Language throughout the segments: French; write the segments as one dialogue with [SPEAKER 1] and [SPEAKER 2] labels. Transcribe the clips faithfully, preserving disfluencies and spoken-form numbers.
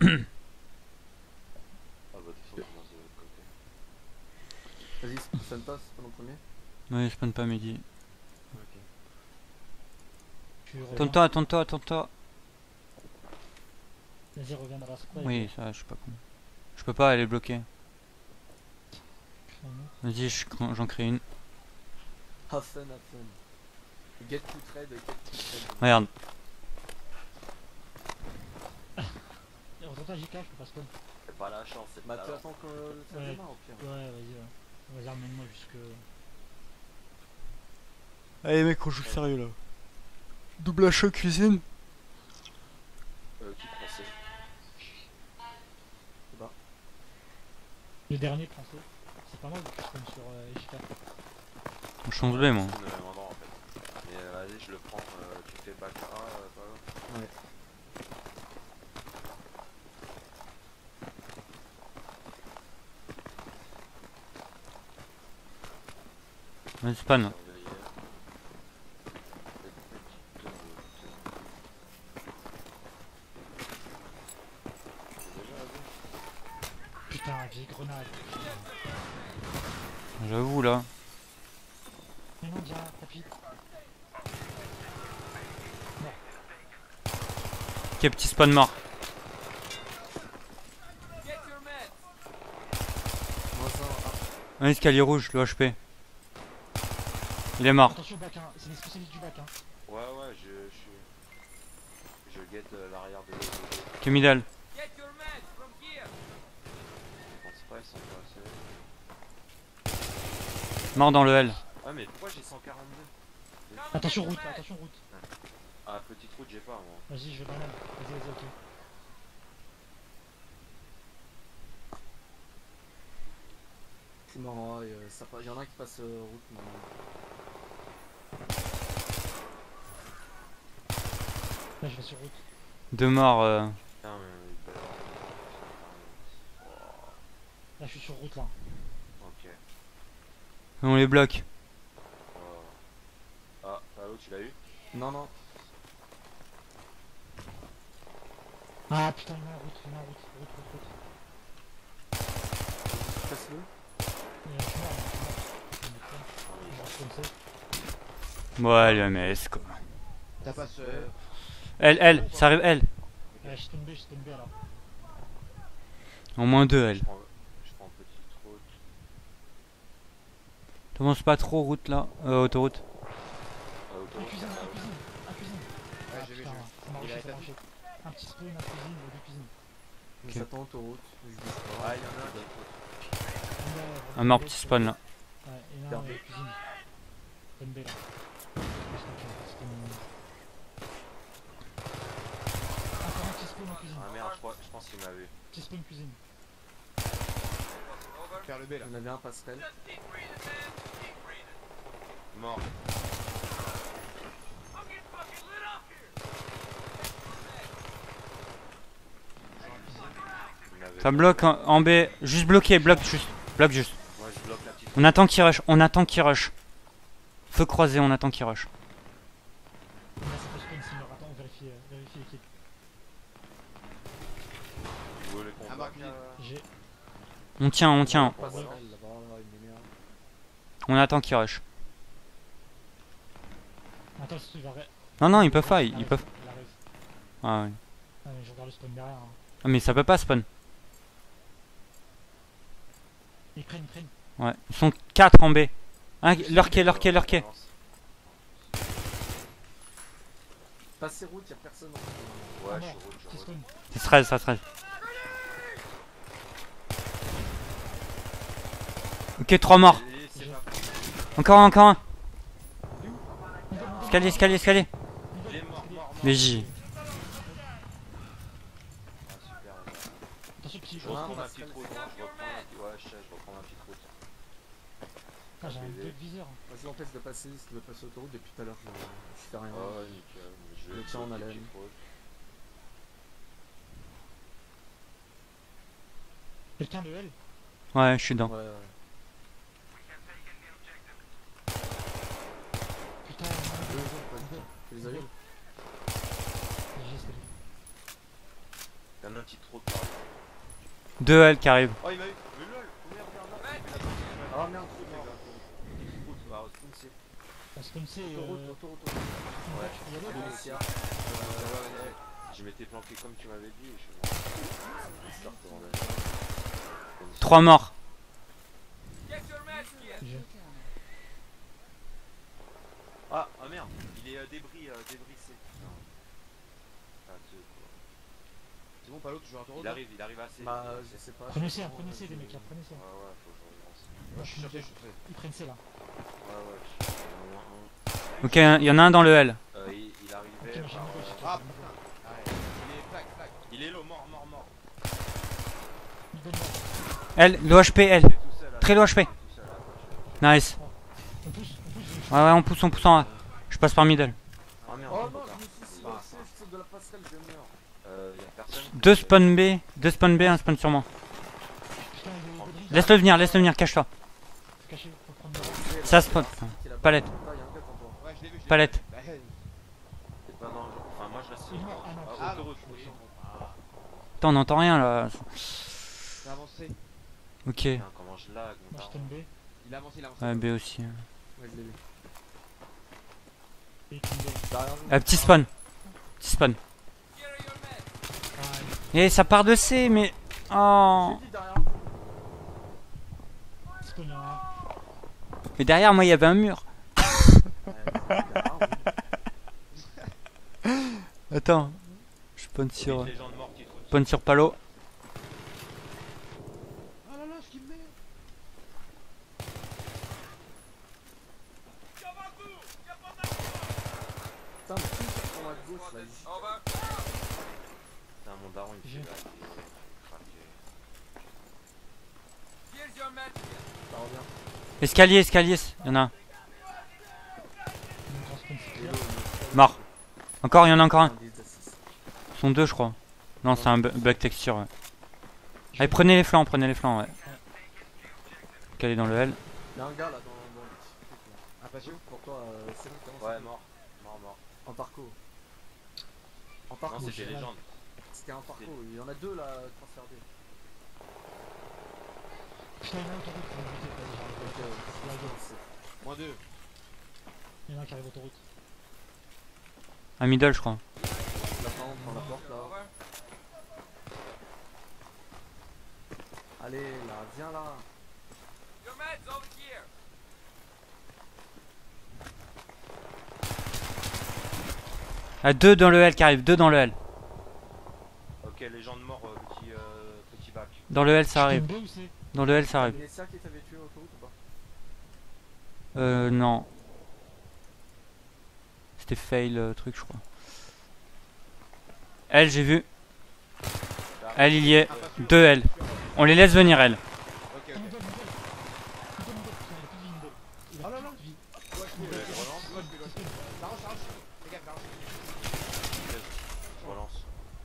[SPEAKER 1] Ah bah de toute façon, on commence de l'autre côté.
[SPEAKER 2] Vas-y, spawn pas, spawn en premier.
[SPEAKER 3] Ouais, spawn pas midi.
[SPEAKER 1] Ok.
[SPEAKER 4] Tu reviens.
[SPEAKER 3] Attends-toi, attends-toi, attends-toi.
[SPEAKER 4] Vas-y, reviens dans la squad.
[SPEAKER 3] Oui, ça, je suis pas con. Je peux pas, elle est bloquée.
[SPEAKER 4] Ouais.
[SPEAKER 3] Vas-y, je cr- j'en crée une.
[SPEAKER 2] Have fun, have fun. Get to trade, get to trade.
[SPEAKER 3] Regarde.
[SPEAKER 4] Et Retourne-toi J K, je peux pas spawn.
[SPEAKER 1] C'est pas la chance, c'est
[SPEAKER 2] Bah
[SPEAKER 1] pas
[SPEAKER 2] tu
[SPEAKER 1] la
[SPEAKER 2] attends que ça
[SPEAKER 4] Ouais.
[SPEAKER 2] démarre au pire.
[SPEAKER 4] Ouais, vas-y, ouais. Vas-y, emmène-moi jusque.
[SPEAKER 3] Allez mec, on joue sérieux là. Double achat cuisine.
[SPEAKER 1] Euh, qui français.
[SPEAKER 4] Le dernier français. C'est pas mal que je spawn sur euh, J K.
[SPEAKER 3] On change B moi.
[SPEAKER 1] C'est le même endroit en fait. Mais euh, vas-y, je le prends. Euh, tu fais Baccarat, euh, pas grave.
[SPEAKER 2] Ouais.
[SPEAKER 3] Vas-y, spawn.
[SPEAKER 1] Surveiller. Cette petite route. C'est déjà vas-y.
[SPEAKER 4] Putain, vieille grenade.
[SPEAKER 3] J'avoue là.
[SPEAKER 4] Mais non, viens, tapis.
[SPEAKER 3] Ok, petit spawn mort.
[SPEAKER 2] Moi ça, ah,
[SPEAKER 3] Un escalier rouge, le H P. Il est mort.
[SPEAKER 4] Attention, bac, hein. C'est les spécialistes du bac. Hein.
[SPEAKER 1] Ouais, ouais, je, je suis. Je guette euh, l'arrière de. de, de...
[SPEAKER 3] Ok, middle.
[SPEAKER 1] Je pense pas, ils sont pas assez.
[SPEAKER 3] Mort dans le L.
[SPEAKER 1] Ah, mais pourquoi j'ai cent quarante-deux?
[SPEAKER 4] Attention, route, attention, route.
[SPEAKER 1] Ah, petite route, j'ai pas moi.
[SPEAKER 4] Vas-y, je vais banane. Vas-y, vas-y, ok.
[SPEAKER 2] c'est marrant, et, euh, ça pa- y en a qui passent euh, route mais...
[SPEAKER 4] Là, je vais sur route.
[SPEAKER 3] Deux morts. Euh...
[SPEAKER 1] Putain, mais il peut y avoir.
[SPEAKER 4] Là, je suis sur route là.
[SPEAKER 1] Ok.
[SPEAKER 3] On les bloque.
[SPEAKER 1] Oh. Ah, Palo, tu l'as eu?
[SPEAKER 2] Non, non.
[SPEAKER 4] Ah putain, il est en route, il est en route, route, route, route.
[SPEAKER 2] Passe-le.
[SPEAKER 4] Il est- Je suis mort, je suis mort. Je vais me respawncer.
[SPEAKER 3] Ouais, le M S quoi.
[SPEAKER 2] T'as pas ce...
[SPEAKER 3] Elle, elle, ça arrive elle.
[SPEAKER 4] Ouais, je suis tombé, je suis tombé alors.
[SPEAKER 3] En moins deux elle.
[SPEAKER 1] Je prends, je prends petite route.
[SPEAKER 3] T'avances pas trop route là. Euh, autoroute.
[SPEAKER 1] Ah,
[SPEAKER 4] Un
[SPEAKER 1] autoroute,
[SPEAKER 4] cuisine,
[SPEAKER 1] ah,
[SPEAKER 4] un cuisine, un cuisine.
[SPEAKER 2] Ouais,
[SPEAKER 4] Ah
[SPEAKER 2] j'ai vu,
[SPEAKER 4] putain,
[SPEAKER 2] j'ai vu.
[SPEAKER 4] ça m'a
[SPEAKER 2] Il a
[SPEAKER 4] rushé, ça m'a
[SPEAKER 2] établi.
[SPEAKER 4] rushé. Un petit spawn, un cuisine, et deux cuisines.
[SPEAKER 2] Mais
[SPEAKER 3] Ok.
[SPEAKER 2] ça tend autoroute, je bouge pas.
[SPEAKER 1] Ah, il y en a un qui est route.
[SPEAKER 3] Un mort petit spawn là.
[SPEAKER 4] Ouais, et là,
[SPEAKER 2] Vers
[SPEAKER 4] euh,
[SPEAKER 2] B.
[SPEAKER 4] cuisine. Spawn B là. Encore un petit spawn en cuisine.
[SPEAKER 1] Ah merde, je, crois, je pense qu'il m'a vu.
[SPEAKER 4] Petit spawn cuisine.
[SPEAKER 5] Faire le B là.
[SPEAKER 2] Il y en avait un passerelle.
[SPEAKER 1] Mort. Il m'avait
[SPEAKER 3] Ça
[SPEAKER 1] pas
[SPEAKER 3] bloque
[SPEAKER 1] vu.
[SPEAKER 3] en, en B. Juste bloqué, bloque juste. Bloque juste.
[SPEAKER 1] Moi je bloque la petite
[SPEAKER 3] On attend qu'il rush, on attend qu'il rush. Feu croisé, on attend qu'il rush.
[SPEAKER 4] Là, c'est pas spawn, c'est mort. Attends, on vérifie, euh, vérifie l'équipe.
[SPEAKER 1] Vous voulez qu'on
[SPEAKER 5] Ah,
[SPEAKER 1] bloque,
[SPEAKER 5] Marc,
[SPEAKER 1] euh,
[SPEAKER 4] J'ai.
[SPEAKER 3] On tient, on tient.
[SPEAKER 2] Passerelle là-bas, là, il m'énerve.
[SPEAKER 3] On attend qu'il rush.
[SPEAKER 4] Attends, c'est il va. ré-
[SPEAKER 3] Non, non, ils peuvent pas,
[SPEAKER 4] Il
[SPEAKER 3] ils, ils
[SPEAKER 4] arrive,
[SPEAKER 3] peuvent.
[SPEAKER 4] il arrive.
[SPEAKER 3] Ah ouais.
[SPEAKER 4] Ah, mais je regarde le spawn derrière. Hein.
[SPEAKER 3] Ah, mais ça peut pas spawn.
[SPEAKER 4] Ils prennent, ils prennent.
[SPEAKER 3] Ouais. Ils sont quatre en B. Un, leur quai, leur quai, leur quai.
[SPEAKER 2] Passer route, y'a personne en
[SPEAKER 1] Ouais,
[SPEAKER 4] Ah,
[SPEAKER 1] je suis
[SPEAKER 4] mort.
[SPEAKER 1] route, je
[SPEAKER 4] Petit
[SPEAKER 1] suis route.
[SPEAKER 4] spawn.
[SPEAKER 3] C'est treize, ça treize. Ok, trois morts.
[SPEAKER 1] Et c'est pas-
[SPEAKER 3] Encore un, encore un. Escalier, escalier, escalier.
[SPEAKER 1] Il est mort, mort, mort.
[SPEAKER 3] Les J.
[SPEAKER 1] Ah, super.
[SPEAKER 4] Attention, petit.
[SPEAKER 1] Je reprends
[SPEAKER 2] Ah,
[SPEAKER 1] ma
[SPEAKER 2] parce
[SPEAKER 1] petite
[SPEAKER 2] que-
[SPEAKER 1] route, hein, je reprends ma petite... Ouais, je sais, je reprends ma petite route.
[SPEAKER 4] Ah, j'ai un deux viseur.
[SPEAKER 2] Vas-y, empêche de passer, si tu veux passer autoroute depuis tout à l'heure, je, je fais rien.
[SPEAKER 1] Oh, nickel. Je
[SPEAKER 2] Le
[SPEAKER 1] vais
[SPEAKER 2] tien en
[SPEAKER 1] bloquer
[SPEAKER 2] haleine.
[SPEAKER 1] petite route.
[SPEAKER 4] Quelqu'un de L.
[SPEAKER 3] Ouais, je suis dedans.
[SPEAKER 2] Ouais, ouais.
[SPEAKER 4] Putain, il y en a un.
[SPEAKER 2] Deux autres, vas-y. Tu les as eu?
[SPEAKER 4] J'ai, c'est lui.
[SPEAKER 1] Y'en a un petit trop de part.
[SPEAKER 3] Deux L qui arrivent.
[SPEAKER 1] Oh il m'a eu. Mais lol. Oh merde merde merde.
[SPEAKER 2] Ah merde, trop mort.
[SPEAKER 1] Ah spawn c'est.
[SPEAKER 4] On se connaissait.
[SPEAKER 2] Autoroute,
[SPEAKER 4] Euh...
[SPEAKER 2] autoroute, autoroute.
[SPEAKER 1] Ouais.
[SPEAKER 4] Il y a l'autre.
[SPEAKER 2] Ici, hein.
[SPEAKER 1] Euh, je m'étais planqué comme tu m'avais dit et je suis mort. Je recommandais.
[SPEAKER 3] Trois morts.
[SPEAKER 4] J'ai-
[SPEAKER 1] Ah, ah merde, il est euh, débris, euh, débris C. Putain. Ah, deux, quoi.
[SPEAKER 5] C'est bon, Palo, tu joues à autoroute
[SPEAKER 1] Il arrive, il arrive assez.
[SPEAKER 2] Bah, je sais pas.
[SPEAKER 4] Prenez
[SPEAKER 2] je
[SPEAKER 4] C,
[SPEAKER 2] sais
[SPEAKER 4] hein,
[SPEAKER 2] pas,
[SPEAKER 4] prenez C,
[SPEAKER 2] je-
[SPEAKER 4] les mecs, là, prenez C.
[SPEAKER 1] Ouais, ouais, faut que je relance.
[SPEAKER 4] Moi, je suis
[SPEAKER 5] Je suis
[SPEAKER 4] sûr.
[SPEAKER 5] je suis prêt.
[SPEAKER 4] Ils prennent C là.
[SPEAKER 1] Ouais, ouais, je suis au moins un.
[SPEAKER 3] Ok, il y en a un dans le L.
[SPEAKER 1] Euh, il, il
[SPEAKER 4] Ok,
[SPEAKER 1] arrivait
[SPEAKER 4] moi j'ai
[SPEAKER 1] par,
[SPEAKER 4] une gauche.
[SPEAKER 1] euh,
[SPEAKER 5] Ah putain. Ouais. Il est flag, flag.
[SPEAKER 1] il est low, mort, mort, mort.
[SPEAKER 4] Il donne mort.
[SPEAKER 3] L, low H P, L.
[SPEAKER 1] Il est tout seul, là.
[SPEAKER 3] Très low H P.
[SPEAKER 1] Il est tout seul, là.
[SPEAKER 3] Nice.
[SPEAKER 4] On pousse, on pousse. je-
[SPEAKER 3] Ouais, ouais, on pousse, on pousse en A. Je passe par middle.
[SPEAKER 1] Ah merde,
[SPEAKER 2] Oh
[SPEAKER 1] trop
[SPEAKER 2] non,
[SPEAKER 1] tard.
[SPEAKER 2] je me suis
[SPEAKER 5] Bah.
[SPEAKER 2] silencé, je saute de la passerelle, je meurs.
[SPEAKER 1] Euh, y'a personne.
[SPEAKER 3] Deux spawn B, deux spawn B, un spawn sur moi.
[SPEAKER 4] Putain, il est débris.
[SPEAKER 3] Laisse-le venir, laisse-le venir, cache-toi.
[SPEAKER 4] Faut cacher, faut prendre le.
[SPEAKER 3] Ça spawn. Putain. Palette.
[SPEAKER 2] Putain, y'a un gars devant toi.
[SPEAKER 5] Ouais, je l'ai vu. je l'ai vu.
[SPEAKER 3] Palette.
[SPEAKER 5] Bah, hey.
[SPEAKER 1] C'est pas dans le. Enfin, moi je reste.
[SPEAKER 4] Il est mort. Ah non.
[SPEAKER 1] Ah,
[SPEAKER 5] Ah,
[SPEAKER 1] autoroute,
[SPEAKER 5] oui.
[SPEAKER 1] oui.
[SPEAKER 5] Ah,
[SPEAKER 3] Putain, on n'entend rien là.
[SPEAKER 5] il a avancé.
[SPEAKER 3] Ok.
[SPEAKER 1] Putain, comment je lag, mon
[SPEAKER 4] Moi je
[SPEAKER 1] daron.
[SPEAKER 4] stun B.
[SPEAKER 5] Il a avancé, il a avancé.
[SPEAKER 3] Ouais, B aussi.
[SPEAKER 2] Ouais, je l'ai vu.
[SPEAKER 4] Et il prend B.
[SPEAKER 2] Derrière vous.
[SPEAKER 3] Ah, petit spawn. Petit spawn.
[SPEAKER 4] Ah,
[SPEAKER 3] Et ça part de C, mais. Oh.
[SPEAKER 2] J'ai dit derrière vous.
[SPEAKER 4] il spawn un.
[SPEAKER 3] Mais derrière moi, il y avait un mur.
[SPEAKER 2] Ouais, derrière vous.
[SPEAKER 3] Attends. Je spawn sur.
[SPEAKER 1] Les gens de mort qui trouvent.
[SPEAKER 3] Spawn sur Palo.
[SPEAKER 5] Oh là là, ce qu'il me met.
[SPEAKER 2] Putain, mais tout sur ton à gauche là. il-
[SPEAKER 1] Putain, mon daron il me
[SPEAKER 4] J'ai-
[SPEAKER 1] fait laguer. Craquer.
[SPEAKER 2] Ça revient.
[SPEAKER 3] Escalier, escalier. Il y en a un.
[SPEAKER 4] Une grosse spawn, c'est
[SPEAKER 2] Hello,
[SPEAKER 4] clair.
[SPEAKER 2] le-
[SPEAKER 3] Mort. Encore, il y en a encore un.
[SPEAKER 2] indice d'assist.
[SPEAKER 3] Ils sont deux, je crois. Non, c'est un bu- bug texture, ouais. Allez, prenez les flancs, prenez les flancs, ouais. Calé dans le L.
[SPEAKER 2] Y'a un gars là dans, dans le petit truc là.
[SPEAKER 5] Un patio.
[SPEAKER 2] Pour toi, euh, c'est bon, commence.
[SPEAKER 1] Ouais, mort. Mort, mort.
[SPEAKER 2] En parcours. En
[SPEAKER 1] Non,
[SPEAKER 2] parcours.
[SPEAKER 1] c'était légende.
[SPEAKER 2] C'était un parcours, il y en a deux là, transfert D.
[SPEAKER 4] Putain, il y en a autoroute, faut éviter, quoi, déjà.
[SPEAKER 2] Ok, ouais.
[SPEAKER 4] La gueule.
[SPEAKER 5] Moins deux.
[SPEAKER 4] Il y en a un qui arrive autoroute.
[SPEAKER 3] Un middle, je crois.
[SPEAKER 2] La fin, on prend la porte là. Allez là, viens là.
[SPEAKER 3] Ah, deux dans le L qui arrivent, deux dans le L.
[SPEAKER 1] Ok, les gens de mort, euh, petit, euh, petit bac.
[SPEAKER 3] Dans le L, ça
[SPEAKER 4] Stun
[SPEAKER 3] arrive.
[SPEAKER 4] B ou C?
[SPEAKER 3] Dans le L, ça arrive.
[SPEAKER 2] C'est ça qui t'avait tué autoroute ou pas?
[SPEAKER 3] Euh, non. C'était fail, euh, truc, je crois. L, j'ai vu. L, il y est.
[SPEAKER 5] Un patio.
[SPEAKER 3] Deux L. On les laisse venir, L.
[SPEAKER 5] Ok,
[SPEAKER 4] Ah,
[SPEAKER 5] ok.
[SPEAKER 4] middle, middle. Middle, middle, putain, il a plus de vie, middle. Il a
[SPEAKER 5] Oh là
[SPEAKER 4] plus
[SPEAKER 5] là.
[SPEAKER 4] de vie.
[SPEAKER 5] Ouais, je peux, je relance. Ouais, je peux, je peux. T'arranges, t'arranges. Les gars, t'arranges.
[SPEAKER 1] Je relance.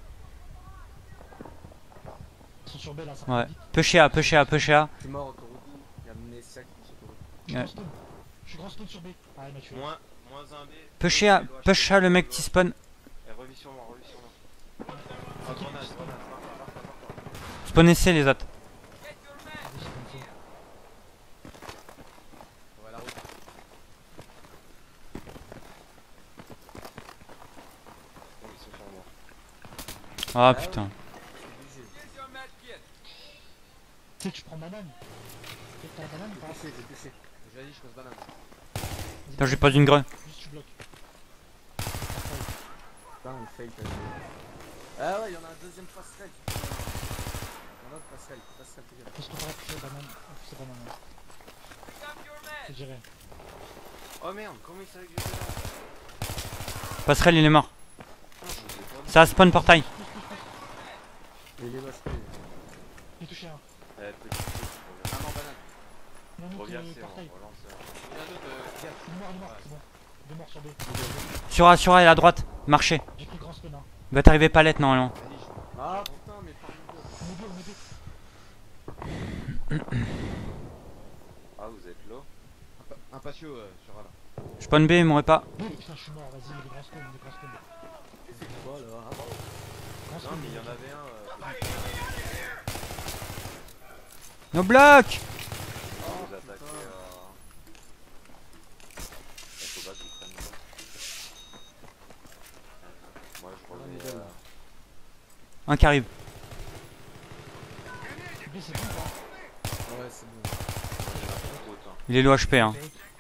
[SPEAKER 4] Ils sont sur B là, ça
[SPEAKER 3] Ouais.
[SPEAKER 4] va vite.
[SPEAKER 3] Pusher A, pusher A, pusher A.
[SPEAKER 2] Je suis mort autoroute. Y'a Amnesia qui pousse autoroute.
[SPEAKER 4] Je suis
[SPEAKER 3] Ouais.
[SPEAKER 4] grand stun. Je suis grand stun sur B. Ah, il m'a tué.
[SPEAKER 1] Moins, moins un B.
[SPEAKER 3] Pusher A, push A, le mec qui spawn.
[SPEAKER 1] Eh, revis sur moi, revis sur moi. Ah, grenade, grenade, marque, marque, marque, marque.
[SPEAKER 3] Spawn C, les autres.
[SPEAKER 4] Vas-y, je prends C.
[SPEAKER 5] On va la route.
[SPEAKER 1] Oh, ils sont sur moi.
[SPEAKER 3] Ah, putain.
[SPEAKER 2] C'est obligé.
[SPEAKER 4] Tu sais, tu prends banane. T'as la banane ou
[SPEAKER 2] J'ai
[SPEAKER 4] pas?
[SPEAKER 2] touché, j'ai touché.
[SPEAKER 5] Vas-y, je passe banane.
[SPEAKER 3] Attends, je lui pose une greu.
[SPEAKER 4] Juste tu bloques.
[SPEAKER 2] Putain, il fail t'as joué. Ah ouais, y'en a un deuxième passerelle. Y'en a un autre passerelle, passerelle, t'es gars.
[SPEAKER 4] Faut se préparer à pousser banane. À pousser banane. ouais. C'est géré.
[SPEAKER 1] Oh merde, comment il savait que j'étais là?
[SPEAKER 3] Passerelle, il est mort.
[SPEAKER 1] Putain, je vous ai pas
[SPEAKER 3] Ça spawn portail.
[SPEAKER 2] Et il est H P.
[SPEAKER 4] J'ai touché un.
[SPEAKER 1] dit. Eh, petit truc,
[SPEAKER 5] Un mort banane.
[SPEAKER 4] Il y en a un autre
[SPEAKER 1] reviens,
[SPEAKER 4] euh,
[SPEAKER 1] c'est bon,
[SPEAKER 4] portail.
[SPEAKER 1] relance.
[SPEAKER 5] Il y en a d'autres, euh, gars.
[SPEAKER 4] Il est mort, il est mort, c'est bon. Deux morts sur B.
[SPEAKER 3] Sur A, sur A, et à droite. Marché.
[SPEAKER 4] J'ai pris grand spawn. Hein.
[SPEAKER 3] Il va t'arriver palette normalement.
[SPEAKER 5] Vas-y, je
[SPEAKER 2] Ah putain, mais par deux.
[SPEAKER 4] On est deux, on est deux.
[SPEAKER 1] Ah, vous êtes low?
[SPEAKER 5] Un pa- Un patio euh, sur A là.
[SPEAKER 3] Spawn B, il m'aurait pas.
[SPEAKER 4] Deux, putain, je suis mort. Vas-y, il est grand spawn, il est grand spawn.
[SPEAKER 2] Tu fais quoi là? Ah, bon.
[SPEAKER 4] pense
[SPEAKER 1] Non,
[SPEAKER 4] que-
[SPEAKER 1] mais il y en avait un. Euh,
[SPEAKER 3] No bloc.
[SPEAKER 1] qui nous attaquait. Euh... Il faut pas qu'ils prennent ça. Moi je revenais. Euh...
[SPEAKER 3] Un qui arrive.
[SPEAKER 4] B, c'est bon ou pas?
[SPEAKER 2] Ouais, c'est bon.
[SPEAKER 1] moi, j'ai la trop haute, hein.
[SPEAKER 3] Il est low H P. Hein.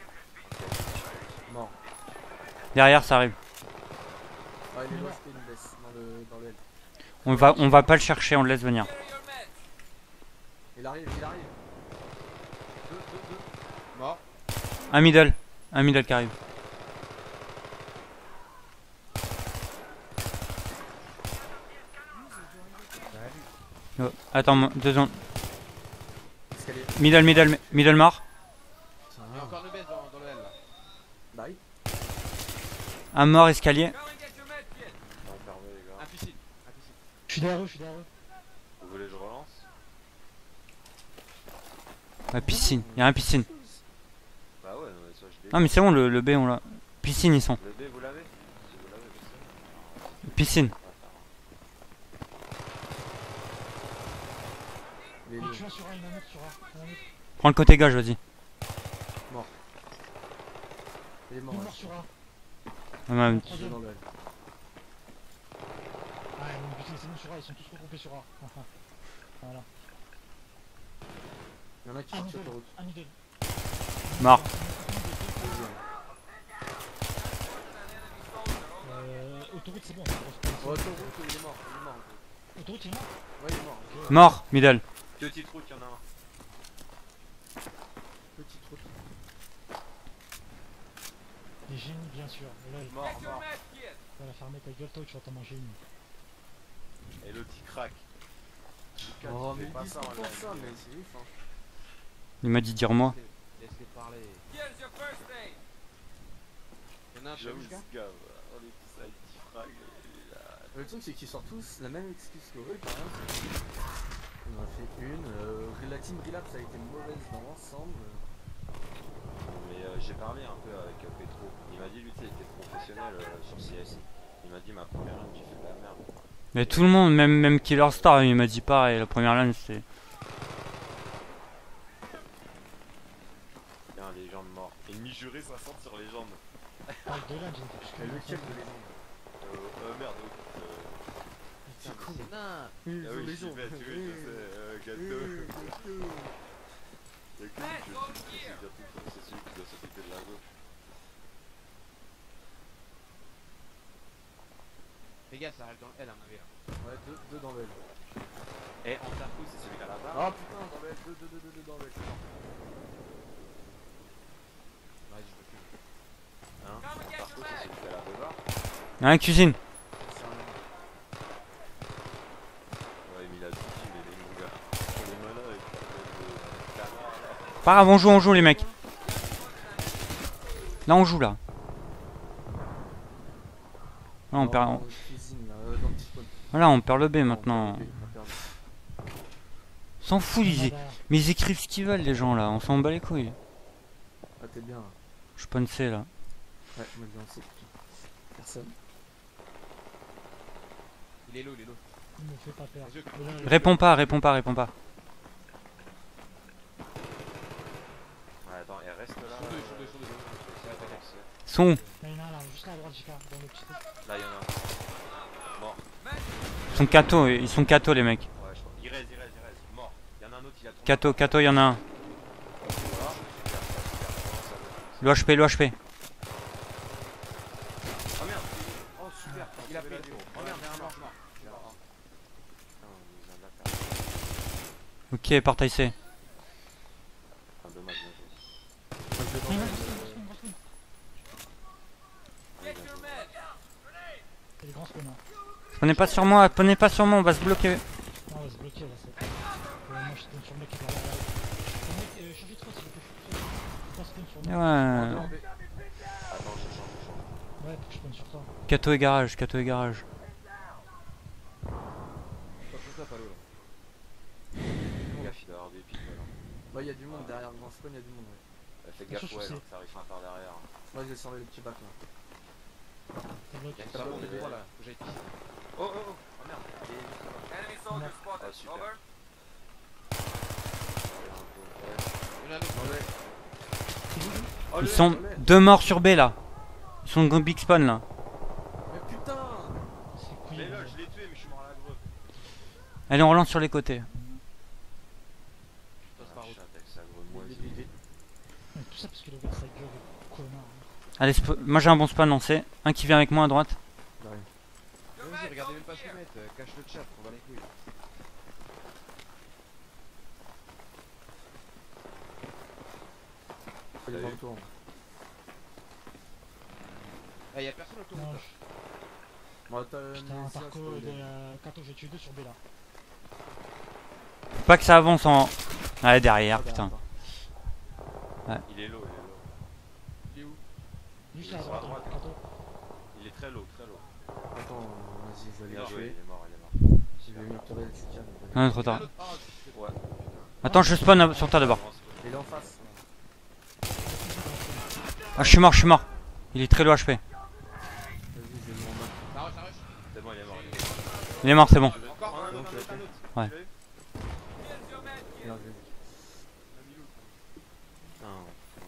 [SPEAKER 2] Mort.
[SPEAKER 3] Derrière, ça arrive.
[SPEAKER 2] Ah, il est low H P, il nous laisse dans le, dans le L.
[SPEAKER 3] On va, on va pas le chercher, on le laisse venir.
[SPEAKER 2] Il arrive, il arrive. Deux, deux, deux.
[SPEAKER 5] Mort.
[SPEAKER 3] Un middle. Un middle qui arrive. Oh, attends, moi, deux secondes.
[SPEAKER 2] Escalier.
[SPEAKER 3] Middle, middle, middle mort.
[SPEAKER 5] Il y a encore une baisse dans, dans le L là.
[SPEAKER 2] Bah oui.
[SPEAKER 3] Un mort escalier.
[SPEAKER 1] Enfermé les gars.
[SPEAKER 5] Un piscine. Un piscine.
[SPEAKER 4] Je suis derrière eux, je suis derrière eux.
[SPEAKER 1] Vous voulez que je relance?
[SPEAKER 3] Ouais, piscine. Il y a un piscine.
[SPEAKER 1] Bah ouais, non mais ça je l'ai.
[SPEAKER 3] Ah mais c'est bon, le, le B on l'a. Piscine ils sont.
[SPEAKER 1] Le B vous l'avez? Si vous l'avez, c'est
[SPEAKER 3] Piscine.
[SPEAKER 2] Il est
[SPEAKER 4] Il
[SPEAKER 2] low.
[SPEAKER 4] tue un sur A, il y en a un autre sur A. Il y en a un autre.
[SPEAKER 3] Prends le côté gauche, vas-y.
[SPEAKER 2] Il est mort.
[SPEAKER 4] Il est
[SPEAKER 2] ouais.
[SPEAKER 4] mort sur A.
[SPEAKER 3] Ah, bah,
[SPEAKER 2] Deux
[SPEAKER 4] Troisième.
[SPEAKER 2] dans le L.
[SPEAKER 4] Ah, bon, putain, c'est bon sur A, ils sont tous regroupés sur A. Enfin. Voilà.
[SPEAKER 2] Il y en a qui
[SPEAKER 4] Un
[SPEAKER 2] sortent sur
[SPEAKER 4] middle.
[SPEAKER 2] l'autoroute.
[SPEAKER 4] Un middle.
[SPEAKER 3] Mort.
[SPEAKER 4] Euh, autoroute, c'est bon. c'est bon, c'est bon.
[SPEAKER 2] Oh, autoroute, il est mort. Il est mort.
[SPEAKER 4] Autoroute, il est mort.
[SPEAKER 2] Ouais, il est mort.
[SPEAKER 4] Ok.
[SPEAKER 3] Mort, middle.
[SPEAKER 1] Petite route, y'en a un.
[SPEAKER 2] Petite route.
[SPEAKER 4] Des génies, bien sûr. Et là, il
[SPEAKER 1] Mort, mort.
[SPEAKER 4] va la fermer ta gueule, toi, tu vas t'en manger une.
[SPEAKER 1] Et l'autre il craque. Lucas,
[SPEAKER 2] Oh,
[SPEAKER 1] tu
[SPEAKER 2] mais
[SPEAKER 1] fais pas
[SPEAKER 2] ils
[SPEAKER 1] ça
[SPEAKER 2] disent
[SPEAKER 1] en
[SPEAKER 2] tout le temps
[SPEAKER 1] live.
[SPEAKER 2] ça, mais c'est ouf, hein.
[SPEAKER 3] Il m'a dit dire moi.
[SPEAKER 5] Laisse-les parler. Il y en a un
[SPEAKER 1] J'avoue,
[SPEAKER 5] peu
[SPEAKER 1] ce gars, on est tous avec petit frag. il a-
[SPEAKER 2] Le truc, c'est qu'ils sortent tous la même excuse que eux, quand même. On en a fait une. Euh, la team Relapse a été mauvaise dans l'ensemble.
[SPEAKER 1] Mais euh, j'ai parlé un peu avec euh, Petro. Il m'a dit, lui, tu sais, il était professionnel euh, sur C S. Il m'a dit, ma première ligne, j'ai fait de la merde.
[SPEAKER 3] Mais tout le monde, même, même Killer Star, il m'a dit pareil. La première lane c'est.
[SPEAKER 1] Il y a un légende mort. Ennemi juré soixante sur légende.
[SPEAKER 4] Parle de là, j'ai dit, parce que
[SPEAKER 2] Et le kill de légende.
[SPEAKER 1] Euh, euh merde, euh,
[SPEAKER 2] C'est cool.
[SPEAKER 5] C'est nain.
[SPEAKER 2] Oui,
[SPEAKER 1] ah oui, je sais, tu vois, je sais, euh, gâteau. Il y a que lui que je tue, c'est gâteau, c'est celui qui doit s'occuper de la gauche.
[SPEAKER 5] Fais gaffe, ça arrive dans le L à mon avis là.
[SPEAKER 2] Ouais, deux, deux dans le L.
[SPEAKER 1] Et en tarkou, c'est celui qui a la barre.
[SPEAKER 2] Oh putain, dans le L, deux, deux, deux, deux, deux dans le L.
[SPEAKER 5] Ouais, je veux plus.
[SPEAKER 1] Hein, en tarkou, c'est celui qui a la barre.
[SPEAKER 3] Il y a un cuisine.
[SPEAKER 2] C'est un homme.
[SPEAKER 1] Ouais, mais il a tout dit, mais les gros gars. Sur les manas avec la tête de canard là.
[SPEAKER 3] Pas grave, on joue, on joue les mecs. Là on joue là. Là on
[SPEAKER 2] Non,
[SPEAKER 3] perd.
[SPEAKER 2] dans le cuisine, là, euh, dans le petit spawn.
[SPEAKER 3] Voilà, on perd le B
[SPEAKER 2] Non,
[SPEAKER 3] maintenant.
[SPEAKER 2] on perd le B, on perd le B.
[SPEAKER 3] S'en fout, ils... é- mais ils écrivent ce qu'ils veulent les gens là, on s'en bat les couilles.
[SPEAKER 2] Ah, t'es bien là.
[SPEAKER 3] Je spawn C là.
[SPEAKER 2] Ouais, moi je viens aussi. Personne.
[SPEAKER 5] Il est low, il est low.
[SPEAKER 4] Il me fait pas peur.
[SPEAKER 5] Les yeux.
[SPEAKER 4] Et là,
[SPEAKER 3] Réponds pas, réponds pas, réponds pas.
[SPEAKER 1] Ouais, attends, et reste là.
[SPEAKER 5] Sur deux, sur deux, sur deux.
[SPEAKER 1] Je vais essayer de relancer.
[SPEAKER 3] Son.
[SPEAKER 4] là, il y en a un là, juste là à droite, J K, dans le petit truc.
[SPEAKER 1] Là, il y en a un. Mort.
[SPEAKER 3] Ils sont cato, ils sont cato les mecs.
[SPEAKER 1] Ouais, je crois. Il reste, il reste, il reste. Mort. Il y en a un autre, il a tombé.
[SPEAKER 3] Cato, cato, il y en a un. Le H P, le H P.
[SPEAKER 1] Oh merde.
[SPEAKER 2] Oh super,
[SPEAKER 5] Il a pris. Oh merde, il y a un mort, mort.
[SPEAKER 3] Ok, portail C.
[SPEAKER 1] Un dommage, bien joué.
[SPEAKER 2] Moi je vais dans
[SPEAKER 4] Il y en
[SPEAKER 2] le
[SPEAKER 4] a un,
[SPEAKER 2] L.
[SPEAKER 4] grosse spawn, grosse spawn.
[SPEAKER 1] Allez, bien joué.
[SPEAKER 4] C'est des grands spawns. Hein.
[SPEAKER 3] Prenez pas sur moi, prenez pas sur moi, on va se bloquer.
[SPEAKER 4] Non, on va se bloquer là, c'est. Euh, moi je spawn sur le mec qui est derrière là. Le mec, euh, changez de spot s'il vous plaît. Faut pas spawn sur
[SPEAKER 3] Et
[SPEAKER 4] moi.
[SPEAKER 3] ouais.
[SPEAKER 2] En B.
[SPEAKER 1] Attends, je change, je change.
[SPEAKER 4] Ouais, faut que je spawn sur toi.
[SPEAKER 3] Cato et garage, cato et garage.
[SPEAKER 5] Pas sur toi, Palo là.
[SPEAKER 1] Fais gaffe, il doit y avoir des pics là.
[SPEAKER 2] Ouais, y'a du monde derrière le grand spawn, y'a du monde. Ouais.
[SPEAKER 1] Euh, Fais
[SPEAKER 4] Attention,
[SPEAKER 1] gaffe, ouais,
[SPEAKER 4] je sais.
[SPEAKER 1] là, ça arrive pas par derrière.
[SPEAKER 2] Moi je vais surveiller le petit bac là.
[SPEAKER 4] T'es bloqué.
[SPEAKER 5] Il y a que ça, on est trois là. Faut que j'aille ici.
[SPEAKER 1] Oh oh oh, oh merde. Ah, super.
[SPEAKER 5] Il y en a un autre.
[SPEAKER 1] Oh,
[SPEAKER 3] Ils
[SPEAKER 1] le
[SPEAKER 3] sont
[SPEAKER 1] mec,
[SPEAKER 3] deux morts sur B là. Ils sont dans Big Spawn là.
[SPEAKER 2] Mais putain.
[SPEAKER 4] C'est couillon.
[SPEAKER 1] Mais là, je l'ai tué, mais je suis mort à la greu.
[SPEAKER 3] Allez, on relance sur les côtés.
[SPEAKER 5] Passe par route.
[SPEAKER 1] Avec sa greu
[SPEAKER 2] Il-
[SPEAKER 1] moisie.
[SPEAKER 2] il- il-
[SPEAKER 4] Mais tout ça parce qu'il a ouvert sa gueule, le connard.
[SPEAKER 3] Allez, sp- moi j'ai un bon spawn lancé. Un qui vient avec moi à droite.
[SPEAKER 5] Vas-y, regardez même pas ce qu'ils mettent. euh, Cache le chat, on va les couilles.
[SPEAKER 2] Il est
[SPEAKER 1] Salut.
[SPEAKER 2] dans le tour.
[SPEAKER 5] Ah, y'a personne autour de
[SPEAKER 4] Non,
[SPEAKER 5] toi.
[SPEAKER 4] je-
[SPEAKER 2] Bon, t'as un
[SPEAKER 4] putain, un
[SPEAKER 2] message
[SPEAKER 4] parco
[SPEAKER 2] pour
[SPEAKER 4] de
[SPEAKER 2] les-
[SPEAKER 4] euh, Kato, j'ai tué deux sur B là.
[SPEAKER 3] Faut pas que ça avance en. Ouais, derrière,
[SPEAKER 2] Ah,
[SPEAKER 3] putain.
[SPEAKER 1] Il est low, il est low.
[SPEAKER 5] Il est où?
[SPEAKER 4] Juste
[SPEAKER 1] Il
[SPEAKER 4] là à
[SPEAKER 1] est sur la
[SPEAKER 4] droite,
[SPEAKER 1] droite.
[SPEAKER 4] Kato.
[SPEAKER 1] Il est très low, très low.
[SPEAKER 2] Attends, euh, vas-y, je vais
[SPEAKER 1] Bien
[SPEAKER 2] aller
[SPEAKER 1] joué,
[SPEAKER 2] le
[SPEAKER 1] il
[SPEAKER 2] tuer.
[SPEAKER 1] est mort, il est mort.
[SPEAKER 2] Je vais venir te raider, tu tiens.
[SPEAKER 3] Non, trop tard.
[SPEAKER 5] Ah,
[SPEAKER 1] Ouais.
[SPEAKER 3] Attends, je spawn à- sur toi d'abord.
[SPEAKER 2] Il est en face.
[SPEAKER 3] Ah, je suis mort, je suis mort. Il est très low H P.
[SPEAKER 2] Vas-y, je vais le remettre.
[SPEAKER 5] Ça rush, ça rush.
[SPEAKER 1] C'est bon, il est mort, il est mort.
[SPEAKER 3] Il est mort, c'est bon.
[SPEAKER 5] Encore
[SPEAKER 1] Un autre, un autre, un autre.
[SPEAKER 3] Ouais.
[SPEAKER 1] Tu l'as eu
[SPEAKER 2] Bien vu.
[SPEAKER 1] Ah, ouais.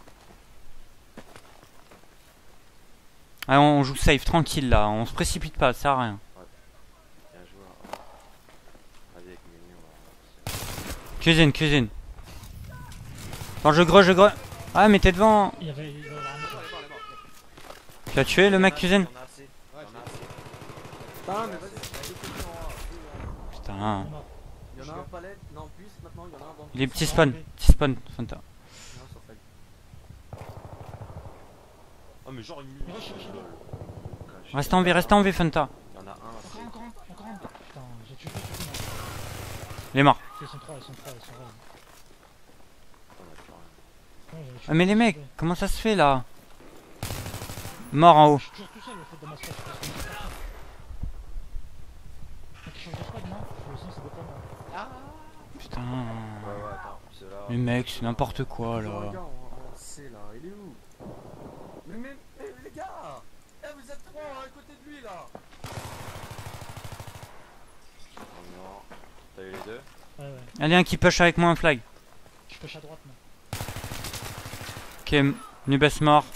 [SPEAKER 3] Ah, on joue safe, tranquille là. On se précipite pas, ça sert à rien.
[SPEAKER 1] Bien joué. hein. Vas-y, avec Mignon, on va-
[SPEAKER 3] Cuisine, cuisine. Attends, je greu, je greu. Ah, mais t'es devant.
[SPEAKER 4] Il y avait. Il y avait un
[SPEAKER 5] Elle est
[SPEAKER 4] mec.
[SPEAKER 5] mort, elle est mort.
[SPEAKER 3] Tu as tué le mec cuisine?
[SPEAKER 1] Il y en a assez.
[SPEAKER 5] Ouais,
[SPEAKER 1] Il y en a
[SPEAKER 5] je
[SPEAKER 1] assez.
[SPEAKER 2] Putain, mais vas-y, je te fais en haut.
[SPEAKER 3] Putain.
[SPEAKER 4] Il est mort.
[SPEAKER 2] Il y en a un palette, non, plus maintenant, il y en a un dans
[SPEAKER 3] Il est petit spawn. Petit spawn, Fanta.
[SPEAKER 2] Il y en a un sur flag.
[SPEAKER 1] Oh, mais genre, il
[SPEAKER 4] Il rush, rush, rush.
[SPEAKER 3] Reste en V, reste en V, Fanta.
[SPEAKER 1] Il y en a un assez.
[SPEAKER 4] Encore un, encore un, encore un. Putain, j'ai tué deux sur B.
[SPEAKER 3] Il est mort.
[SPEAKER 4] Ils sont trois, ils sont trois, ils sont trois.
[SPEAKER 1] On a plus rien.
[SPEAKER 4] Ouais, j'avais tué
[SPEAKER 3] Ah, mais
[SPEAKER 4] deux
[SPEAKER 3] les
[SPEAKER 4] sur
[SPEAKER 3] mecs,
[SPEAKER 4] B.
[SPEAKER 3] comment ça se fait là? Mort en haut.
[SPEAKER 4] Je suis toujours tout seul au fait de ma squad. parce que je suis pas sûr. Mec, il change de squad, non? Je sens, c'est des pommes.
[SPEAKER 5] Ah.
[SPEAKER 3] Putain.
[SPEAKER 1] Ouais, ouais, attends. Ceux-là.
[SPEAKER 3] Les mecs, c'est n'importe quoi
[SPEAKER 2] Toujours un
[SPEAKER 3] là.
[SPEAKER 2] gars en, en C là, il est où? Mais, mais, mais les gars! Eh, vous êtes trois à côté de lui là!
[SPEAKER 1] Oh non. T'as eu les deux?
[SPEAKER 4] Ouais, ouais.
[SPEAKER 3] Allez, un qui push avec moi un flag.
[SPEAKER 4] Je push à droite, moi.
[SPEAKER 3] Ok, Nubes mort.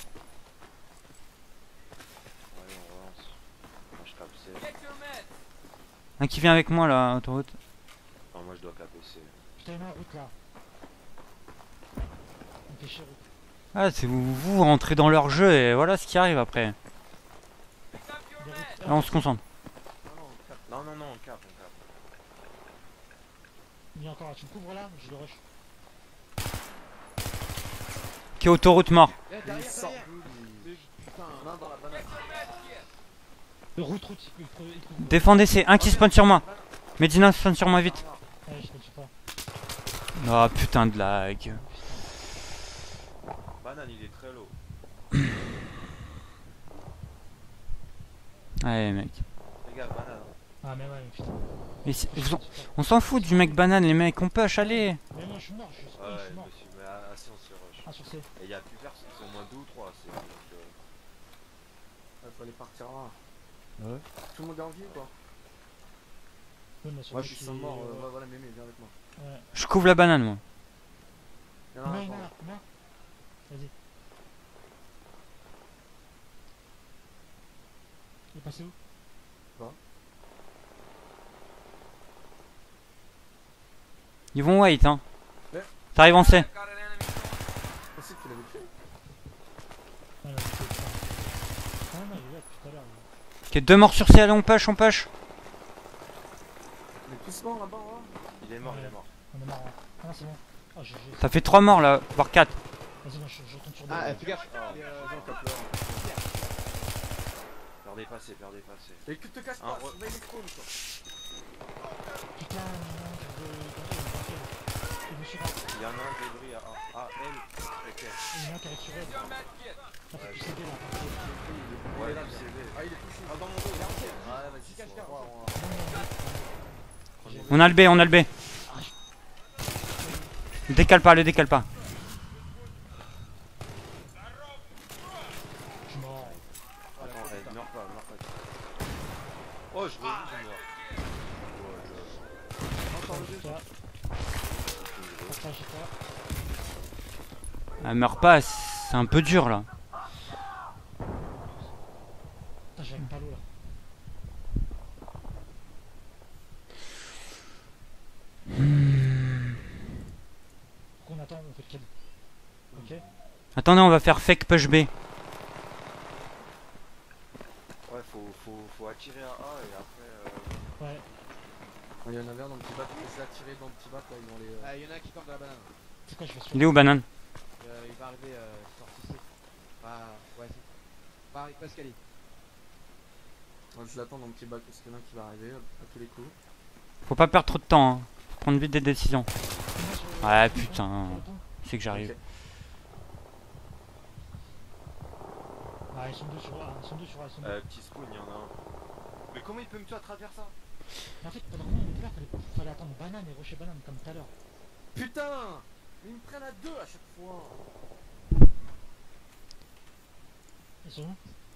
[SPEAKER 1] Ouais, on relance. Moi, je tape C.
[SPEAKER 3] Un qui vient avec moi là, autoroute.
[SPEAKER 1] Enfin, moi, je dois caper C.
[SPEAKER 4] Putain, il y en a en route là. On fait chier route.
[SPEAKER 3] Ah, c'est vous, vous rentrez dans leur jeu et voilà ce qui arrive après.
[SPEAKER 4] Des routes.
[SPEAKER 3] Là, on se concentre.
[SPEAKER 2] Non, non, on capte.
[SPEAKER 1] Non, non, non, on cap, on cap.
[SPEAKER 4] Il y a encore là, tu me couvres là, je le rush.
[SPEAKER 3] Qui est autoroute mort.
[SPEAKER 5] Eh,
[SPEAKER 2] Il
[SPEAKER 5] derrière,
[SPEAKER 2] sort
[SPEAKER 5] derrière.
[SPEAKER 2] d'où lui?
[SPEAKER 5] Mais Putain.
[SPEAKER 2] Non, dans la banane.
[SPEAKER 4] Le route, route, il peut. Il peut...
[SPEAKER 3] Défendez, c'est un qui spawn sur moi. Medina spawn sur moi vite.
[SPEAKER 4] Ouais, je ne sais pas.
[SPEAKER 3] Oh putain de lag.
[SPEAKER 1] Banane, il est très low.
[SPEAKER 3] Allez mec.
[SPEAKER 1] Regarde, banane.
[SPEAKER 4] Ah, mais ouais, mais putain.
[SPEAKER 3] Mais c'est-
[SPEAKER 4] Je
[SPEAKER 3] vous en-
[SPEAKER 4] sais pas.
[SPEAKER 3] on s'en fout du mec banane les mecs, on push, allez.
[SPEAKER 4] Mais moi, je suis mort, je suis,
[SPEAKER 1] Ouais,
[SPEAKER 4] je
[SPEAKER 1] ouais,
[SPEAKER 4] suis mort.
[SPEAKER 1] monsieur, mais assez, on se rush.
[SPEAKER 4] Ah, sur C.
[SPEAKER 1] Et il y a plus personne, ils sont au moins deux ou trois. C'est donc, euh,
[SPEAKER 2] Il faut aller partir là. Ouais. Tout le monde est en vie ou quoi?
[SPEAKER 4] Ouais, mais sur
[SPEAKER 2] Moi
[SPEAKER 4] B,
[SPEAKER 2] je suis
[SPEAKER 4] qui-
[SPEAKER 2] sans mort,
[SPEAKER 4] ouais.
[SPEAKER 2] euh, ouais, voilà, Mémé, viens avec moi.
[SPEAKER 4] Ouais.
[SPEAKER 3] Je couvre la banane moi.
[SPEAKER 2] Il y en a
[SPEAKER 4] Non,
[SPEAKER 2] un,
[SPEAKER 4] il y en a
[SPEAKER 2] attends.
[SPEAKER 4] là, il y en a. Vas-y. Il est passé où?
[SPEAKER 3] Ils vont white hein.
[SPEAKER 2] Ouais.
[SPEAKER 3] T'arrives en C.
[SPEAKER 2] Je pensais que tu l'avais tué.
[SPEAKER 4] Ah, là, c'est ça. Ah, non, il est là depuis tout à l'heure. là.
[SPEAKER 3] Ok, deux morts sur C, allez on push, on push.
[SPEAKER 2] Il est tous morts là-bas, hein.
[SPEAKER 1] il est mort, il est mort.
[SPEAKER 4] On est marrant. Ah, non, c'est bon. Ah, j'ai. j'ai-
[SPEAKER 3] Ça fait trois morts là, voire quatre.
[SPEAKER 4] Vas-y, moi, je, je retourne sur B.
[SPEAKER 5] Ah, fais gaffe.
[SPEAKER 1] Ah,
[SPEAKER 2] Et, euh, non, tape là.
[SPEAKER 1] perdez passé, perdez passé.
[SPEAKER 2] Et que te casse
[SPEAKER 1] Un
[SPEAKER 2] pas,
[SPEAKER 1] re-
[SPEAKER 2] surveille les spawns quoi.
[SPEAKER 4] Putain, non, je veux. Il me suit.
[SPEAKER 1] Il y en a un débris à, à elle. Ok.
[SPEAKER 4] Il y en a un qui arrive sur elle. Ah, faut plus s'aider là.
[SPEAKER 2] Il
[SPEAKER 1] Ouais,
[SPEAKER 2] est là,
[SPEAKER 1] c'est
[SPEAKER 2] bien.
[SPEAKER 1] V.
[SPEAKER 2] Ah, il est touché.
[SPEAKER 5] Ah, dans mon dos, regarde.
[SPEAKER 2] Ouais, vas-y,
[SPEAKER 5] Cache,
[SPEAKER 2] c'est
[SPEAKER 5] cache.
[SPEAKER 2] bon.
[SPEAKER 3] On a le B, on a le B. Décale pas, le décale pas.
[SPEAKER 4] Je suis mort.
[SPEAKER 1] Attends, elle meurt pas, meurt pas. Oh, je revis, je meurs.
[SPEAKER 4] toi. Après, chez toi.
[SPEAKER 3] Elle meurt pas, c'est un peu dur là.
[SPEAKER 4] Putain, j'ai avec Palo là. Pourquoi on attend, on fait le kill. Ok.
[SPEAKER 3] Attendez, on va faire fake push B.
[SPEAKER 1] Ouais, faut, faut, faut attirer à A et après. Euh...
[SPEAKER 4] Ouais.
[SPEAKER 2] Il y en avait un dans le petit bac, je l'ai attiré dans le petit bac là, ils vont les. euh,
[SPEAKER 5] Ah, il y en a un qui campe dans la banane.
[SPEAKER 4] C'est quoi, je vais sur.
[SPEAKER 3] Il est où banane?
[SPEAKER 5] Euh, il va arriver euh, sorti ici. Ah, ouais, c'est. Bah, il passe Cali.
[SPEAKER 2] moi, je l'attends dans le petit bac parce qu'il y en a un qui va arriver à tous les coups.
[SPEAKER 3] Faut pas perdre trop de temps, hein. Faut prendre vite des décisions.
[SPEAKER 4] Moi, sur-
[SPEAKER 3] Ouais,
[SPEAKER 4] sur le
[SPEAKER 3] putain.
[SPEAKER 4] pont, sur le pont.
[SPEAKER 3] C'est que j'arrive.
[SPEAKER 2] Ok.
[SPEAKER 4] Ah, ils sont deux sur A, ils sont deux sur A, ils sont deux.
[SPEAKER 1] Euh, petit spoon, il y en a un. Mais comment il peut me tuer à travers ça?
[SPEAKER 4] Mais en fait, normalement, tout à l'heure, fallait, fallait attendre banane et rocher banane comme tout à l'heure.
[SPEAKER 2] Putain! Mais ils me prennent à deux à chaque fois!
[SPEAKER 4] Ils sont où?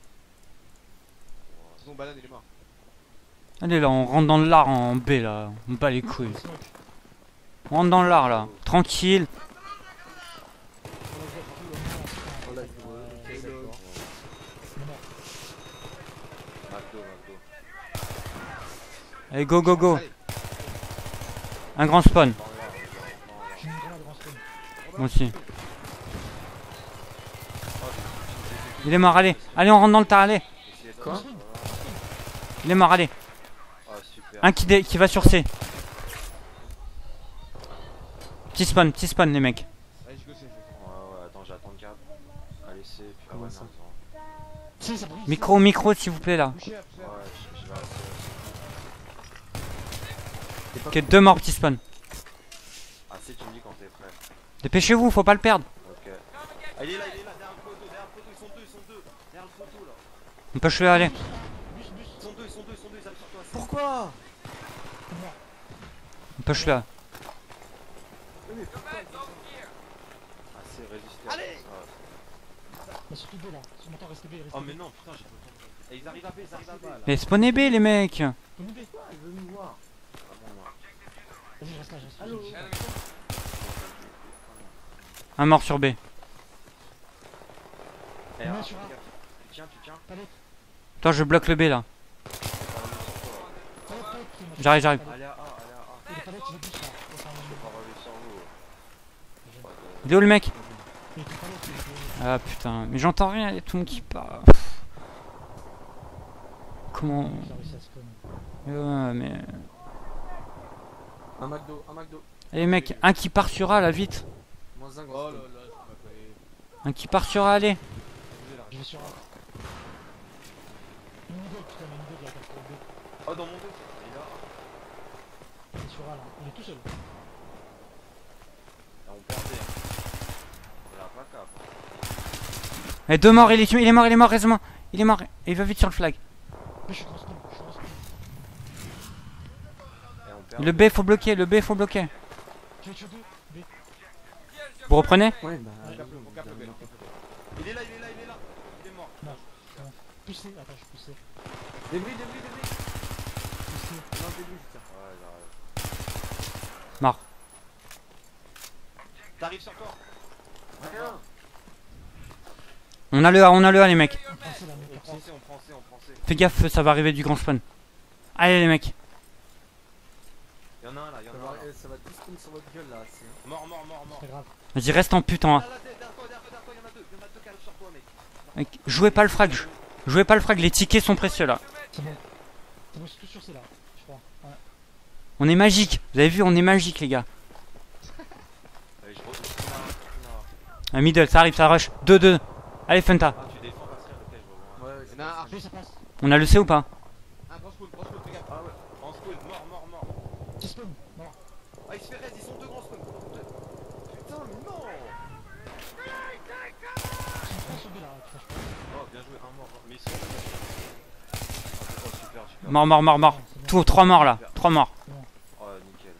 [SPEAKER 5] Sinon, banane, il est mort.
[SPEAKER 3] Allez là, on rentre dans le lard en B là. On bat les couilles.
[SPEAKER 4] Smoke.
[SPEAKER 3] On rentre dans le lard là. Tranquille.
[SPEAKER 4] On l'a vu tout le monde, là,
[SPEAKER 2] Voilà,
[SPEAKER 4] putain,
[SPEAKER 2] je vois,
[SPEAKER 4] euh,
[SPEAKER 2] ok,
[SPEAKER 4] c'est
[SPEAKER 2] d'accord.
[SPEAKER 4] mort.
[SPEAKER 1] McDo, McDo.
[SPEAKER 3] Allez, go go go.
[SPEAKER 5] Allez,
[SPEAKER 3] Un grand spawn.
[SPEAKER 1] Dans le lard, dans le lard, dans le lard.
[SPEAKER 4] J'ai une grenade grand spawn.
[SPEAKER 3] Moi aussi.
[SPEAKER 1] Oh, j'ai-
[SPEAKER 3] Il est mort, allez. Allez, on rentre dans le tas, allez.
[SPEAKER 1] j'ai essayé de-
[SPEAKER 2] Quoi?
[SPEAKER 1] Voilà.
[SPEAKER 3] Il est mort, allez.
[SPEAKER 1] Ah, super.
[SPEAKER 3] Un qui, dé- qui va sur C. Petit spawn, petit spawn les mecs.
[SPEAKER 5] allez, je go, c'est.
[SPEAKER 1] Ouais, ouais, attends, j'attends le cap. Allez, c'est. Puis
[SPEAKER 2] Comment
[SPEAKER 1] ouais,
[SPEAKER 2] ça?
[SPEAKER 1] non, non.
[SPEAKER 4] Si, ça brille.
[SPEAKER 3] Micro, micro s'il vous plaît là.
[SPEAKER 5] Boucher, boucher.
[SPEAKER 1] Ouais, je, je vais assez.
[SPEAKER 3] Ok, deux morts, petit spawn.
[SPEAKER 1] Ah, si, tu me dis quand t'es prêt.
[SPEAKER 3] Dépêchez-vous, faut pas le perdre.
[SPEAKER 1] Ok. Ah, il est là, il est là, derrière le poteau, derrière le poteau, ils sont deux, ils sont deux. Derrière le poteau là.
[SPEAKER 3] On peut le aller.
[SPEAKER 4] Bus, bus.
[SPEAKER 1] Ils sont deux, ils sont deux, ils sont deux, ils arrivent sur toi. c'est-
[SPEAKER 2] Pourquoi?
[SPEAKER 4] C'est mort.
[SPEAKER 3] On peut le
[SPEAKER 1] Ah, c'est résister.
[SPEAKER 5] Allez.
[SPEAKER 1] Ah.
[SPEAKER 4] Bah, surtout B là. Sur mon temps, restez B, restez
[SPEAKER 1] Oh,
[SPEAKER 4] B.
[SPEAKER 1] mais non, putain, j'ai pas le temps. Et ils arrivent à B, ils arrivent à B. là.
[SPEAKER 3] Mais spawnez B les mecs.
[SPEAKER 4] Venez B.
[SPEAKER 2] Il veut nous voir.
[SPEAKER 1] Ah, bon, moi.
[SPEAKER 4] Vas-y, je reste là, je reste là.
[SPEAKER 2] Allô?
[SPEAKER 4] je reste là.
[SPEAKER 3] Un mort sur B.
[SPEAKER 1] Eh,
[SPEAKER 4] Ouais,
[SPEAKER 1] ah,
[SPEAKER 4] sur A.
[SPEAKER 1] tu tiens, tu tiens.
[SPEAKER 4] Palette,
[SPEAKER 3] Toi je bloque le B là.
[SPEAKER 4] palette, palette, qui est mort.
[SPEAKER 3] J'arrive, j'arrive.
[SPEAKER 4] Palette.
[SPEAKER 1] Allez à A, allez à A.
[SPEAKER 4] Et les palettes, il est bus là. Enfin,
[SPEAKER 1] Je vais pas relever sur vous.
[SPEAKER 3] Il est où le mec?
[SPEAKER 4] il était palette, il était-
[SPEAKER 3] Ah putain, mais j'entends rien, il y a tout le monde qui part. Comment?
[SPEAKER 4] il a réussi à spawn.
[SPEAKER 3] Ouais, mais...
[SPEAKER 2] Un McDo, un McDo.
[SPEAKER 3] Allez mec, un qui part sur A là, vite.
[SPEAKER 2] Moins un
[SPEAKER 5] Oh
[SPEAKER 2] grand
[SPEAKER 5] là
[SPEAKER 2] spawn.
[SPEAKER 5] là, je m'as collé.
[SPEAKER 3] Un qui part sur A, allez.
[SPEAKER 4] Je vais sur A. Une middle, putain, mais une middle, il y a quatre pour B.
[SPEAKER 1] Oh, dans mon dos. Il est là.
[SPEAKER 4] Il est sur A là. Il est tout seul.
[SPEAKER 1] Là, on perdait. hein. Il a pas cap. hein.
[SPEAKER 3] Allez, deux morts, il est, il est mort, il est mort, reste-moi. Il est mort, et il va vite sur le flag.
[SPEAKER 4] Mais je suis grand spawn, je suis grand spawn.
[SPEAKER 1] Et on perd.
[SPEAKER 3] Le B faut bloquer, le B faut bloquer.
[SPEAKER 4] Je vais tuer deux. B.
[SPEAKER 3] Vous reprenez?
[SPEAKER 2] Ouais, bah.
[SPEAKER 5] On capte le- on capte le B, là, on capte le B.
[SPEAKER 1] Il est là, il est là, il est là. Il est mort.
[SPEAKER 4] Poussé, attends, je suis poussé.
[SPEAKER 2] Débris, débris, débris.
[SPEAKER 4] Poussé.
[SPEAKER 2] Non, débris, je tiens.
[SPEAKER 1] Ouais, j'arrive.
[SPEAKER 3] Mort.
[SPEAKER 1] T'arrives sur quoi?
[SPEAKER 2] Rien.
[SPEAKER 3] On a le A, on a le A les mecs.
[SPEAKER 4] On prend C là, mec.
[SPEAKER 1] On prend C, on prend C, on prend C.
[SPEAKER 3] Fais gaffe, ça va arriver du grand spawn. Allez les mecs.
[SPEAKER 1] Il y en a un là, il y
[SPEAKER 2] Ça
[SPEAKER 1] en a
[SPEAKER 2] va,
[SPEAKER 1] un là.
[SPEAKER 2] eh, ça va tout spawn sur votre gueule là. c'est-
[SPEAKER 1] Mort, mort, mort, mort.
[SPEAKER 4] C'est pas grave.
[SPEAKER 3] Vas-y, reste en putain.
[SPEAKER 1] Là,
[SPEAKER 3] Hein.
[SPEAKER 1] là, derrière toi, derrière toi, derrière toi, il y en a deux. Il y en a deux qui arrivent sur toi, mec.
[SPEAKER 3] Mec, jouez pas le frag. jou- Jouez pas le frag, les tickets sont précieux là.
[SPEAKER 4] C'est bon. C'est bon, c'est tout sur C là, je crois. Ouais.
[SPEAKER 3] On est magique. Vous avez vu, on est magique les gars.
[SPEAKER 1] Allez, je re- je tourne à- je tourne à-
[SPEAKER 3] Un middle, ça arrive, ça rush. deux deux. Allez Fenta.
[SPEAKER 1] Ah, tu défends parce que ok, je revois.
[SPEAKER 2] Ouais, ouais,
[SPEAKER 5] Il y en a un archer.
[SPEAKER 4] B, ça passe.
[SPEAKER 3] On a le C ou pas?
[SPEAKER 5] Un gros spawn, gros spawn, fais gaffe.
[SPEAKER 1] Ah ouais, en spawn, mort, mort, mort.
[SPEAKER 4] Qui spawn. Mort.
[SPEAKER 1] Ah, il se fait raise, ils sont deux grands spawns. Putain, mais non.
[SPEAKER 4] Ils sont trois sur B là, tu vois, je crois.
[SPEAKER 1] Oh, bien joué, un mort. Mais ils sont deux. Oh, super, super.
[SPEAKER 3] Mort, mort, mort, mort.
[SPEAKER 4] Ouais, c'est bon.
[SPEAKER 3] Tout, trois morts là. Trois morts.
[SPEAKER 1] Oh, nickel.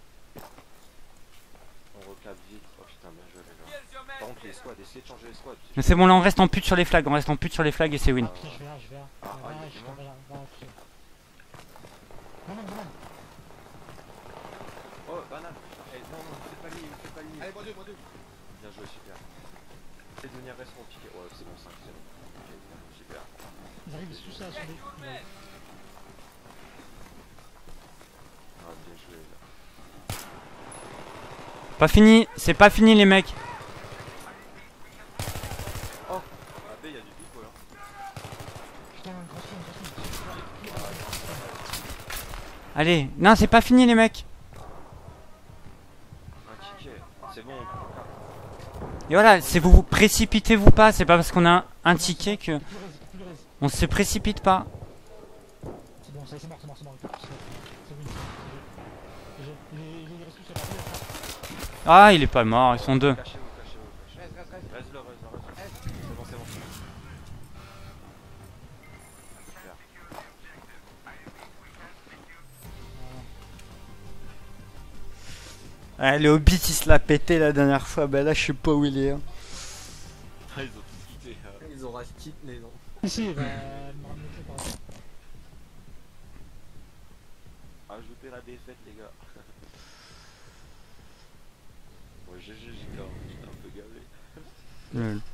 [SPEAKER 1] On recap vite. Oh putain, bien joué, les gars. Par contre, les squads, essayez de changer les squads.
[SPEAKER 3] Mais c'est bon, là on reste en pute sur les flags. On reste en pute sur les flags et c'est win.
[SPEAKER 4] Putain, je vais là, je vais là.
[SPEAKER 1] Ah,
[SPEAKER 4] Va,
[SPEAKER 1] ah,
[SPEAKER 4] va,
[SPEAKER 1] il y a
[SPEAKER 4] je
[SPEAKER 1] du
[SPEAKER 4] vais
[SPEAKER 1] monde.
[SPEAKER 4] là, va, va, poussé. Banane, banane.
[SPEAKER 1] Oh, banane. Eh, non, non, faites pas ligne, faites pas ligne.
[SPEAKER 5] Allez, moi deux, moi deux.
[SPEAKER 1] Bien joué, super. Et de venir rester au piqué. Ouais, c'est bon, cinq, c'est bon. Ok, bien, super.
[SPEAKER 4] Ils arrivent tous à sur des.
[SPEAKER 1] Ah, bien joué là.
[SPEAKER 3] Pas fini, c'est pas fini les mecs.
[SPEAKER 1] Ah, B, il y a du pico là.
[SPEAKER 4] Putain, un grand son, un grand son.
[SPEAKER 3] Allez, non c'est pas fini les mecs.
[SPEAKER 1] Un ticket. C'est bon, on prend quatre.
[SPEAKER 3] Et voilà, c'est vous vous précipitez-vous pas, c'est pas parce qu'on a un, un ticket que
[SPEAKER 4] Plus le reste, plus le reste.
[SPEAKER 3] on se précipite pas.
[SPEAKER 4] C'est bon, ça y est, c'est mort, c'est mort, c'est mort. C'est c'est win, c'est win. Il est- il reste tous à la fin.
[SPEAKER 3] Ah, il est pas mort, ils sont deux.
[SPEAKER 1] Cachez-vous, cachez-vous, cachez-vous.
[SPEAKER 5] Reste, reste, reste.
[SPEAKER 1] Reste le, reste le, reste le.
[SPEAKER 5] Reste.
[SPEAKER 1] C'est bon, c'est bon. Super.
[SPEAKER 3] Ah, le Hobbit il se l'a pété la dernière fois, bah là je sais pas où il est. hein.
[SPEAKER 1] Ah, ils ont tous quitté. euh.
[SPEAKER 2] Ils ont racheté les noms.
[SPEAKER 4] Ici, il va me ramener le par exemple.
[SPEAKER 1] Ajoutez la défaite, les gars. Ouais, G G, j'étais un, j'étais un peu gavé.
[SPEAKER 3] Nul.